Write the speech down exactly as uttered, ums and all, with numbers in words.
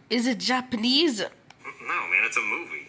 Is it Japanese? No, man, it's a movie.